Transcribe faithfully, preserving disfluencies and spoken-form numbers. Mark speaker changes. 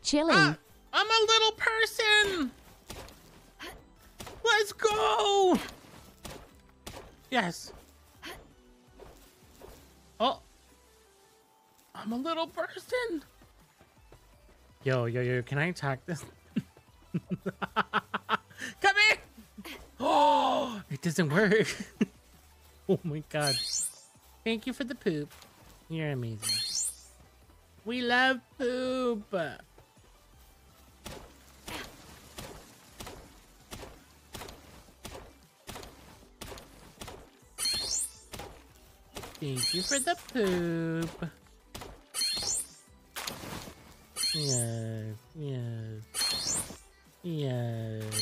Speaker 1: chilling.
Speaker 2: Ah, I'm a little person. Let's go. Yes. Oh. I'm a little person. Yo, yo, yo, can I attack this? Come here. Oh, it doesn't work. Oh my god. Thank you for the poop. You're amazing. We love poop. Thank you for the poop. Yes, yes, yes.